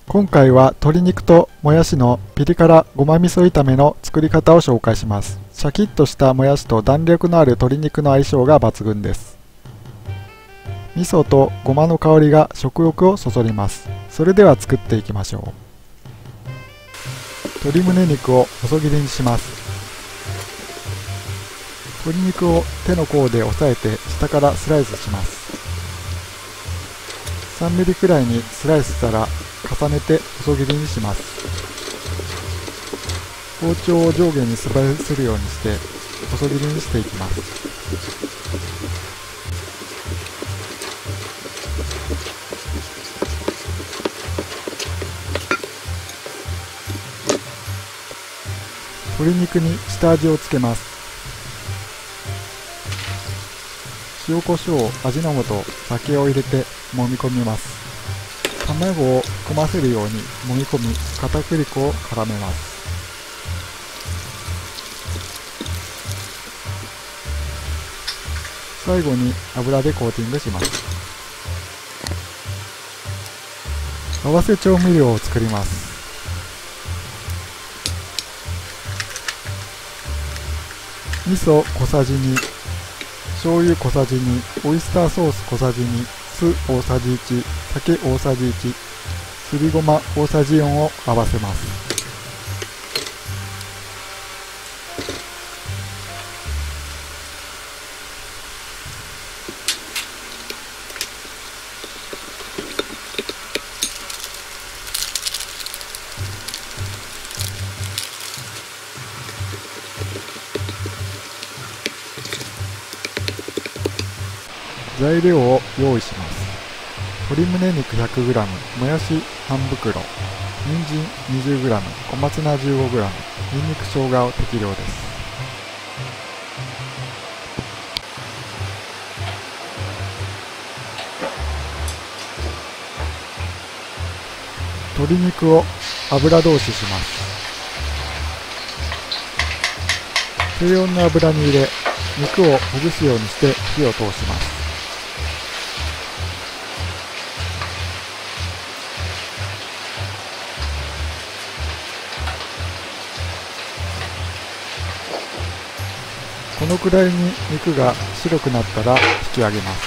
今回は鶏肉ともやしのピリ辛ごま味噌炒めの作り方を紹介します。シャキッとしたもやしと弾力のある鶏肉の相性が抜群です。味噌とごまの香りが食欲をそそります。それでは作っていきましょう。鶏胸肉を細切りにします。鶏肉を手の甲で押さえて下からスライスします。3ミリくらいにスライスしたら重ねて細切りにします。包丁を上下に素早くするようにして細切りにしていきます。鶏肉に下味をつけます。塩コショウ、味の素、酒を入れて揉み込みます。卵を含ませるように揉み込み、片栗粉を絡めます。最後に油でコーティングします。合わせ調味料を作ります。味噌小さじ2、醤油小さじ2、オイスターソース小さじ2、酢大さじ1、酒大さじ1、すりごま大さじ4を合わせます。材料を用意します。鶏胸肉 100g、もやし半袋、人参 20g、小松菜 15g、にんにく生姜を適量です。鶏肉を油通しします。低温の油に入れ、肉をほぐすようにして火を通します。このくらいに肉が白くなったら引き上げます。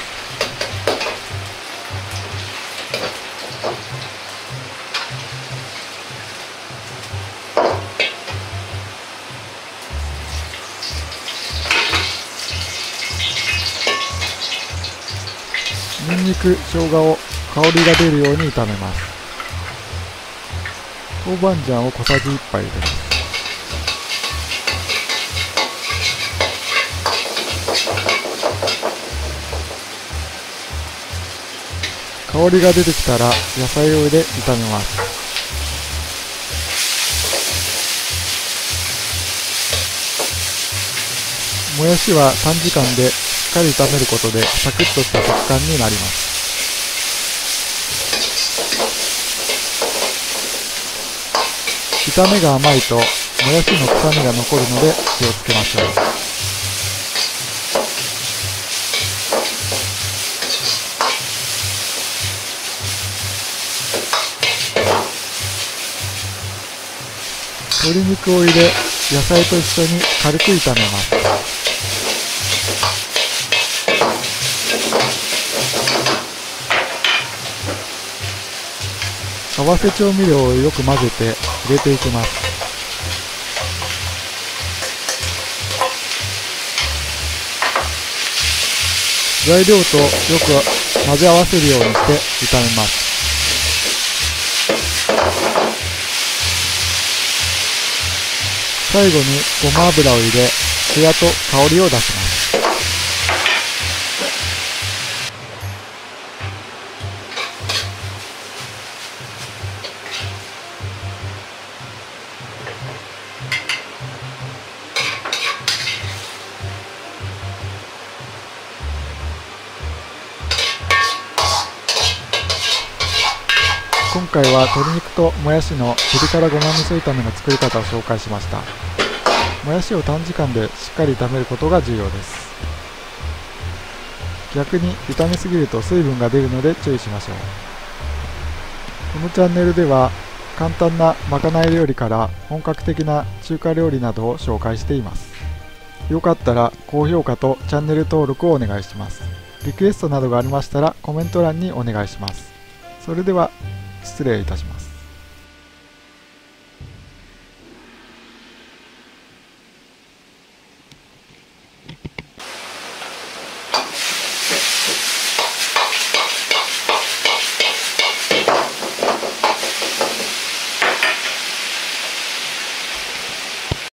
にんにく、生姜を香りが出るように炒めます。豆板醤を小さじ1杯入れます。香りが出てきたら野菜を入れ炒めます。もやしは短時間でしっかり炒めることでサクッとした食感になります。炒めが甘いともやしの臭みが残るので気をつけましょう。鶏肉を入れ、野菜と一緒に軽く炒めます。合わせ調味料をよく混ぜて入れていきます。材料とよく混ぜ合わせるようにして炒めます。最後にごま油を入れ、ツヤと香りを出します。今回は鶏肉ともやしのピリ辛ごま味噌炒めの作り方を紹介しました。もやしを短時間でしっかり炒めることが重要です。逆に炒めすぎると水分が出るので注意しましょう。 このチャンネルでは簡単なまかない料理から本格的な中華料理などを紹介しています。よかったら高評価とチャンネル登録をお願いします。リクエストなどがありましたらコメント欄にお願いします。それでは失礼いたします。